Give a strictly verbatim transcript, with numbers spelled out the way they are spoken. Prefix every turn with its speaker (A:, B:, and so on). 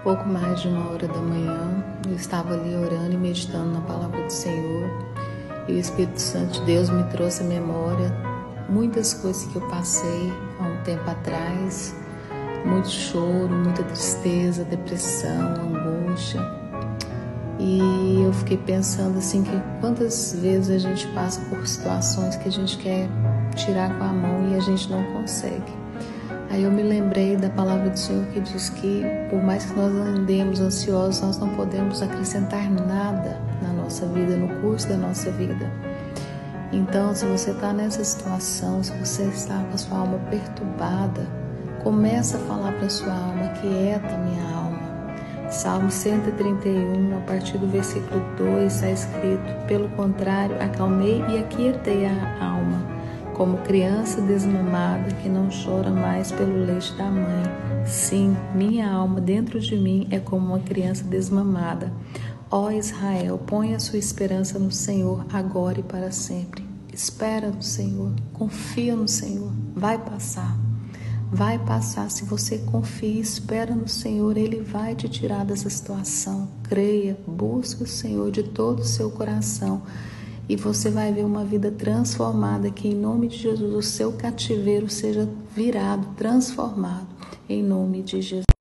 A: Pouco mais de uma hora da manhã, eu estava ali orando e meditando na palavra do Senhor, e o Espírito Santo de Deus me trouxe à memória muitas coisas que eu passei há um tempo atrás, muito choro, muita tristeza, depressão, angústia. E eu fiquei pensando assim que quantas vezes a gente passa por situações que a gente quer tirar com a mão e a gente não consegue. Aí eu me lembrei da palavra do Senhor que diz que por mais que nós andemos ansiosos, nós não podemos acrescentar nada na nossa vida, no curso da nossa vida. Então, se você está nessa situação, se você está com a sua alma perturbada, começa a falar para a sua alma: quieta minha alma. Salmo cento e trinta e um, a partir do versículo dois, está escrito: pelo contrário, acalmei e aquietei a alma, como criança desmamada que não chora mais pelo leite da mãe. Sim, minha alma dentro de mim é como uma criança desmamada. Ó Israel, põe a sua esperança no Senhor agora e para sempre. Espera no Senhor, confia no Senhor, vai passar. Vai passar. Se você confia e espera no Senhor, Ele vai te tirar dessa situação. Creia, busque o Senhor de todo o seu coração e você vai ver uma vida transformada, que em nome de Jesus o seu cativeiro seja virado, transformado, em nome de Jesus.